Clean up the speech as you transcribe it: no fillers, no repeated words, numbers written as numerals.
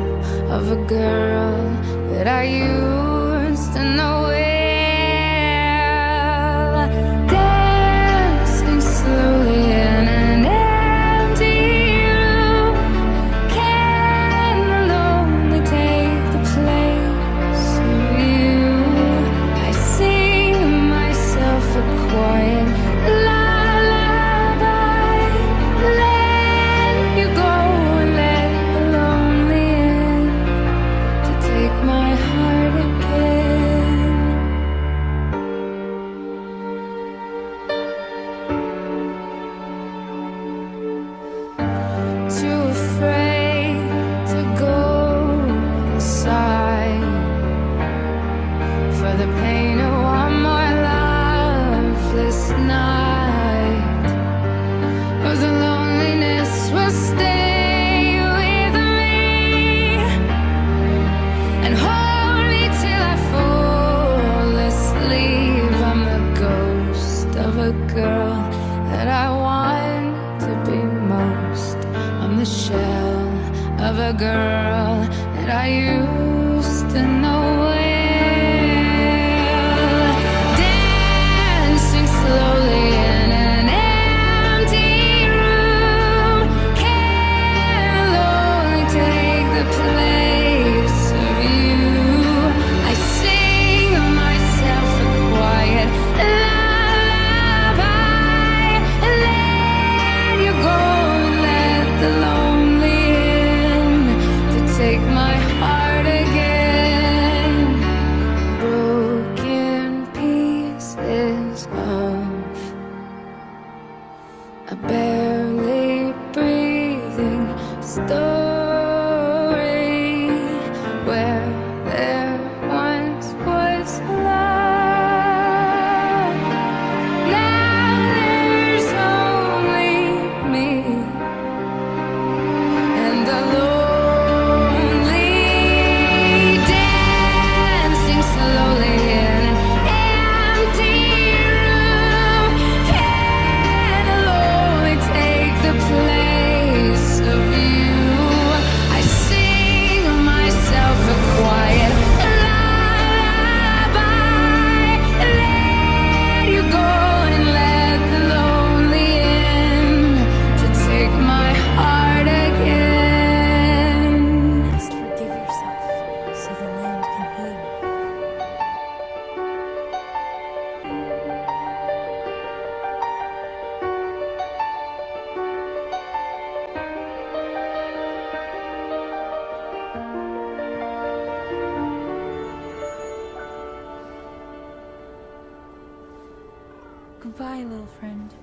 of a girl that I used to know well. Dancing slowly in an empty room, can only take the place of you. I sing myself a quiet lullaby, let you go and let the lonely in to take my heart again. Too afraid to go inside for the pain of one more loveless night, or the loneliness will stay with me and hold me till I fall asleep. I'm the ghost of a girl that I want to be most. I'm the shell of a girl that I used to know well. Dancing slowly in an empty room, can only take the place of you. I sing myself a quiet lullaby, let you go and let the lonely in to take my heart again. Broken pieces of a barely breathing story where there once was love. Now there's only me and the lonely, dancing slowly in an empty room, can only take the place of you. I sing myself a quiet lullaby, let you go and let the lonely in to take my heart again. Just forgive yourself so the land can heal. Goodbye, little friend.